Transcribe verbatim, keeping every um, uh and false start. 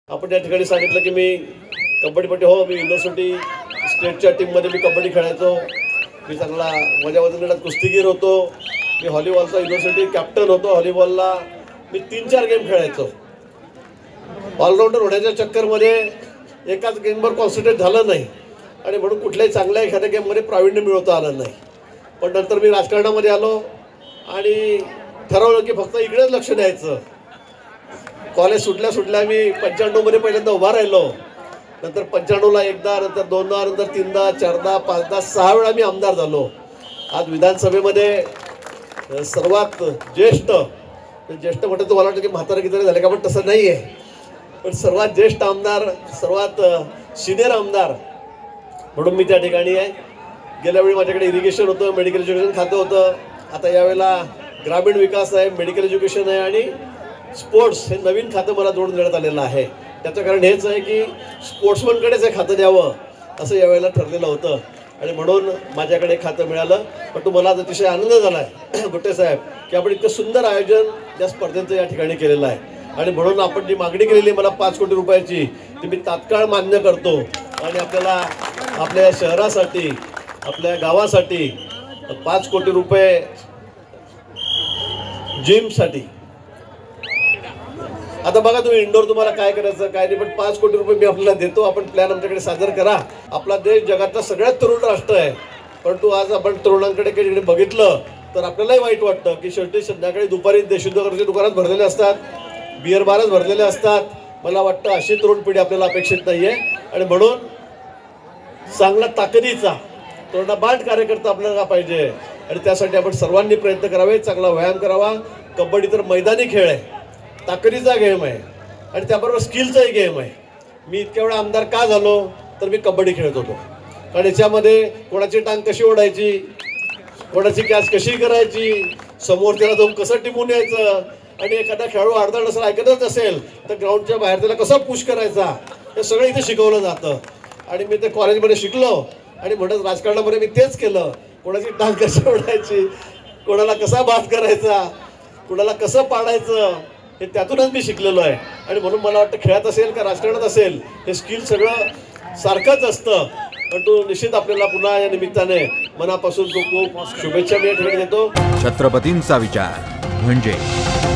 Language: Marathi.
आपण या ठिकाणी सांगितलं की मी कबड्डीपट्टी हो, मी युनिव्हर्सिटी स्टेटच्या टीममध्ये मी कबड्डी खेळायचो, मी चांगला माझ्या वजन कुस्तीगीर होतो, मी व्हॉलीबॉलचा युनिव्हर्सिटी कॅप्टन होतो, व्हॉलीबॉलला मी तीन चार गेम खेळायचो. ऑलराऊंडर होण्याच्या चक्करमध्ये एकाच गेमवर कॉन्सन्ट्रेट झालं नाही आणि म्हणून कुठल्याही चांगल्या एखाद्या गेममध्ये प्रावीण्य मिळवता आलं नाही. पण नंतर मी राजकारणामध्ये आलो आणि ठरवलं की फक्त इकडेच लक्ष द्यायचं. कॉलेज सुटल्या सुटल्या मी पंच्याण्णवमध्ये पहिल्यांदा उभा राहिलो, नंतर पंच्याण्णवला एकदा, नंतर दोनदा, नंतर तीनदा, चारदा, पाचदा, सहा वेळा मी आमदार झालो. आज विधानसभेमध्ये सर्वात ज्येष्ठ ज्येष्ठ म्हटलं तर मला वाटतं की म्हातारा किती झाले का, पण तसं नाही आहे, पण सर्वात ज्येष्ठ आमदार, सर्वात सिनियर आमदार म्हणून मी त्या ठिकाणी आहे. गेल्या वेळी माझ्याकडे इरिगेशन होतं, मेडिकल एज्युकेशन खातं होतं, आता यावेळेला ग्रामीण विकास आहे, मेडिकल एज्युकेशन आहे आणि स्पोर्ट्स हे नवीन खातं मला जोडून देण्यात आलेलं आहे. त्याचं कारण हेच आहे की स्पोर्ट्समनकडेच हे खातं द्यावं असं यावेळेला ठरलेलं होतं आणि म्हणून माझ्याकडे खातं मिळालं. पण तो मला अतिशय आनंद झाला आहे गुट्टे साहेब की आपण इतकं सुंदर आयोजन त्या स्पर्धेचं या ठिकाणी केलेलं आहे आणि म्हणून आपण जी मागणी केलेली मला पाच कोटी रुपयाची ती मी तात्काळ मान्य करतो आणि आपल्याला आपल्या शहरासाठी, आपल्या गावासाठी पाच कोटी रुपये जिमसाठी. आता बघा तुम्ही इंडोर तुम्हाला काय करायचं काय नाही, पण पाच कोटी रुपये मी आपल्याला देतो, आपण प्लॅन आमच्याकडे सादर करा. आपला देश जगातला सगळ्यात तरुण राष्ट्र आहे, परंतु आज आपण तरुणांकडे काही बघितलं तर आपल्यालाही वाईट वाटतं की शेवटी संध्याकाळी दुपारी देशोद्योगाच्या दुकानात भरलेले असतात, बिअर बारच भरलेले असतात. मला वाटतं अशी तरुण पिढी आपल्याला अपेक्षित नाही आहे आणि म्हणून चांगला ताकदीचा तोंडाबांड कार्यकर्ता आपल्याला पाहिजे आणि त्यासाठी आपण सर्वांनी प्रयत्न करावे, चांगला व्यायाम करावा. कबड्डी तर मैदानी खेळ आहे, ताकदीचा गेम आहे आणि त्याबरोबर स्किलचाही गेम आहे. मी इतक्या वेळा आमदार का झालो तर मी कबड्डी खेळत होतो, कारण याच्यामध्ये कोणाची टांग कशी ओढायची, कोणाची कॅच कशी करायची, समोर त्याला जाऊन कसं टिपून यायचं आणि एखादा खेळाडू अडचण असं ऐकतच असेल तर ग्राउंडच्या बाहेर त्याला कसं पुश करायचा हे सगळं इथे शिकवलं जातं आणि मी ते कॉलेजमध्ये शिकलो आणि म्हणत राजकारणामध्ये मी तेच केलं. कोणाची टांग कशी ओढायची, कोणाला कसा बाद करायचा, कोणाला कसं पाडायचं हे त्यातूनच मी शिकलेलो आहे आणि म्हणून मला वाटतं खेळात असेल का राजकारणात असेल हे स्किल सगळं सारखंच असतं. पण तो निश्चित आपल्याला पुन्हा या निमित्ताने मनापासून खूप खूप शुभेच्छा मी या ठिकाणी देतो. छत्रपतींचा विचार म्हणजे